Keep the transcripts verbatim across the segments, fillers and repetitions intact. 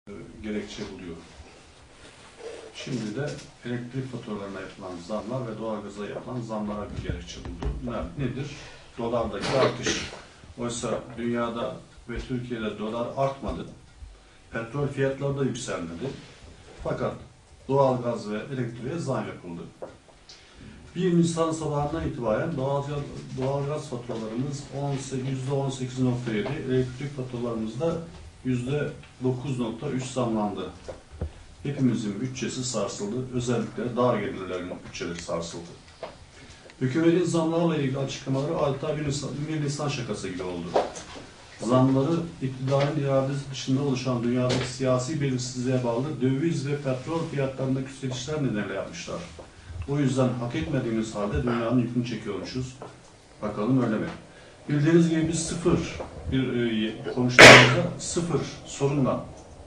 gerekçe buluyor. Şimdi de elektrik faturalarına yapılan zamlar ve doğalgaza yapılan zamlara bir gerekçe buldu. Ne, nedir? Dolardaki artış. Oysa dünyada ve Türkiye'de dolar artmadı. Petrol fiyatları da yükselmedi. Fakat doğalgaz ve elektriğe zam yapıldı. bir Nisan sabahından itibaren doğalgaz, doğalgaz faturalarımız yüzde on sekiz nokta yedi, elektrik faturalarımız da yüzde dokuz nokta üç zamlandı. Hepimizin bütçesi sarsıldı. Özellikle dar gelirlerin bütçeleri sarsıldı. Hükümetin zamlarla ilgili açıklamaları adeta bir Nisan, bir Nisan şakası gibi oldu. Zamları iktidarın iradesi dışında oluşan dünyadaki siyasi belirsizliğe bağlı döviz ve petrol fiyatlarındaki yükselişler nedeniyle yapmışlar. O yüzden hak etmediğimiz halde dünyanın yükünü çekiyormuşuz. Bakalım öyle mi? Bildiğiniz gibi biz sıfır bir e, konuştuğumuzda sıfır sorunla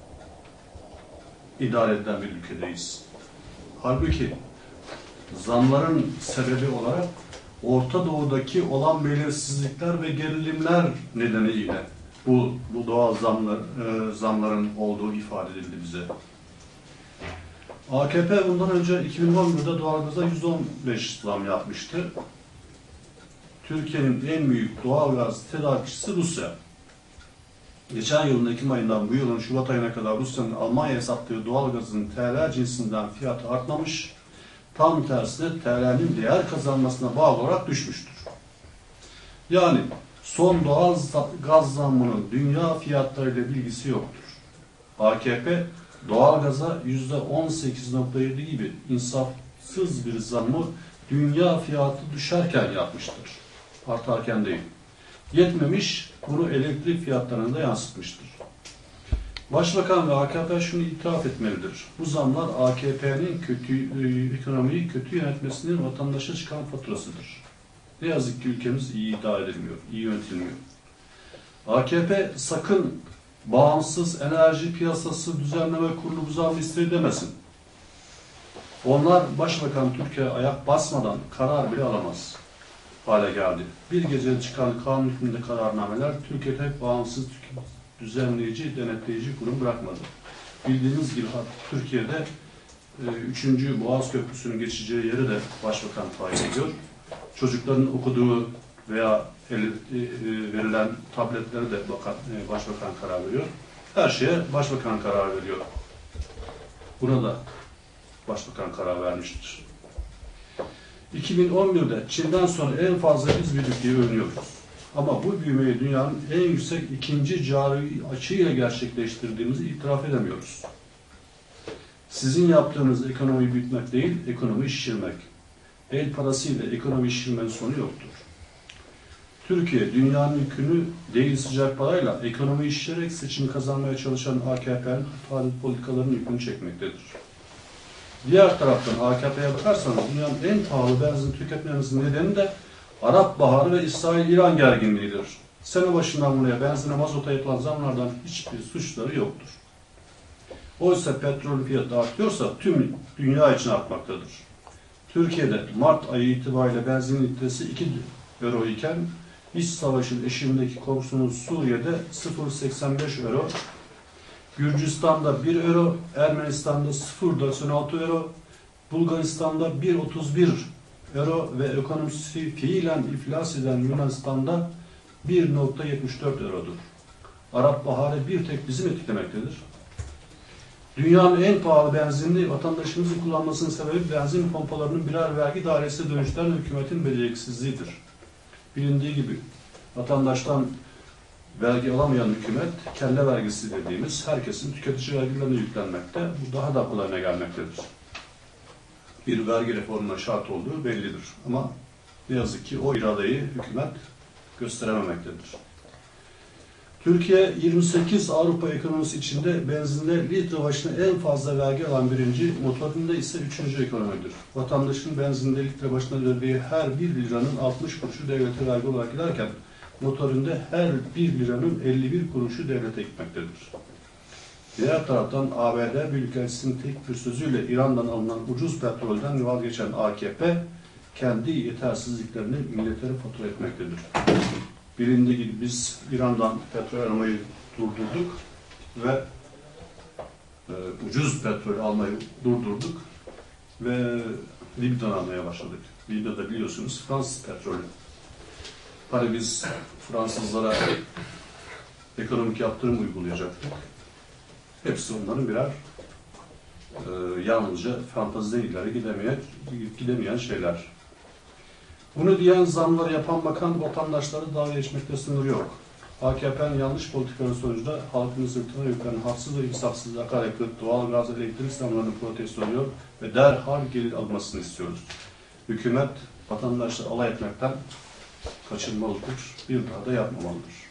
idare edilen bir ülkedeyiz. Halbuki zamların sebebi olarak Orta Doğu'daki olan belirsizlikler ve gerilimler nedeniyle bu, bu doğal zamlar, e, zamların olduğu ifade edildi bize. A K P bundan önce iki bin on bir'de doğalgaza yüzde on beş zam yapmıştı. Türkiye'nin en büyük doğalgaz tedarikçisi Rusya. Geçen yılın Ekim ayından bu yılın Şubat ayına kadar Rusya'nın Almanya'ya sattığı doğalgazın T L cinsinden fiyatı artmamış, tam tersine T L'nin değer kazanmasına bağlı olarak düşmüştür. Yani son doğal gaz zammının dünya fiyatlarıyla bilgisi yoktur. A K P doğalgaza yüzde on sekiz nokta yedi gibi insafsız bir zammı dünya fiyatı düşerken yapmıştır. Artarken değil. Yetmemiş, bunu elektrik fiyatlarına da yansıtmıştır. Başbakan ve A K P şunu itiraf etmelidir. Bu zamlar A K P'nin kötü, ekonomiyi kötü yönetmesinin vatandaşa çıkan faturasıdır. Ne yazık ki ülkemiz iyi idare edilmiyor, iyi yönetilmiyor. A K P sakın bağımsız enerji piyasası düzenleme kurulu bu zammı istedi demesin. Onlar Başbakan Türkiye ayak basmadan karar bile alamaz hale geldi. Bir gecede çıkan kanun hükmünde kararnameler Türkiye'de bağımsız düzenleyici, denetleyici kurum bırakmadı. Bildiğiniz gibi Türkiye'de üçüncü Boğaz Köprüsü'nün geçeceği yeri de Başbakan tayin ediyor. Çocukların okuduğu veya verilen tabletleri de Başbakan karar veriyor. Her şeye Başbakan karar veriyor. Buna da Başbakan karar vermiştir. iki bin on bir'de Çin'den sonra en fazla biz büyüdük diye övünüyoruz. Ama bu büyümeyi dünyanın en yüksek ikinci cari açığıyla gerçekleştirdiğimizi itiraf edemiyoruz. Sizin yaptığınız ekonomiyi büyütmek değil, ekonomiyi şişirmek. El parasıyla ekonomi şişirmenin sonu yoktur. Türkiye, dünyanın yükünü değil sıcak parayla ekonomiyi şişirerek seçim kazanmaya çalışan A K P'nin hatalı politikalarının yükünü çekmektedir. Diğer taraftan A K P'ye bakarsanız dünyanın en pahalı benzin tüketmemizin nedeni de Arap Baharı ve İsrail-İran gerginliğidir. Sene başından buraya benzine, mazota yapılan zamlardan hiçbir suçları yoktur. Oysa petrol fiyatı artıyorsa tüm dünya için artmaktadır. Türkiye'de Mart ayı itibariyle benzin litresi iki euro iken iç savaşın eşiğindeki komşumuz Suriye'de sıfır virgül seksen beş euro, Gürcistan'da bir euro, Ermenistan'da sıfır virgül doksan altı euro, Bulgaristan'da bir virgül otuz bir euro ve ekonomisi fiilen iflas eden Yunanistan'da bir virgül yetmiş dört eurodur. Arap Baharı bir tek bizim etkilemektedir. Dünyanın en pahalı benzinli vatandaşımızın kullanmasının sebebi benzin pompalarının birer vergi dairesine dönüştüren hükümetin beceriksizliğidir. Bilindiği gibi vatandaştan vergi alamayan hükümet, kelle vergisi dediğimiz herkesin tüketici vergilerine yüklenmekte, bu daha da kolayına gelmektedir. Bir vergi reformuna şart olduğu bellidir. Ama ne yazık ki o iradeyi hükümet gösterememektedir. Türkiye, yirmi sekiz Avrupa ekonomisi içinde benzinde litre başına en fazla vergi alan birinci, motorunda ise üçüncü ekonomidir. Vatandaşın benzinde litre başına ödediği her bir liranın altmış kuruşu devlete vergi olarak giderken, motorunda her bir liranın elli bir kuruşu devlete gitmektedir. Diğer taraftan A B D Büyükelçisi'nin tek bir sözüyle İran'dan alınan ucuz petrolden vazgeçen A K P, kendi yetersizliklerini milletlere fatura etmektedir. Bilindiği gibi biz İran'dan petrol almayı durdurduk ve e, ucuz petrol almayı durdurduk ve Libya'dan almaya başladık. Libya'da biliyorsunuz Fransız petrolü. Hani biz Fransızlara ekonomik yaptırım uygulayacaktık. Hepsi onların birer e, yalnızca fantaziden ileri gidemeyen, gidemeyen şeyler. Bunu diyen, zamları yapan bakan vatandaşları dalga geçmekte sınır yok. A K P'nin yanlış politikaları sonucunda halkın sırtına yüklenen haksız ve insafsız akaryakıt, doğal gaz, elektrik zamlarını protesto ediyor ve derhal geri almasını istiyoruz. Hükümet vatandaşları alay etmekten kaçınmalıdır, bir daha da yapmamalıdır.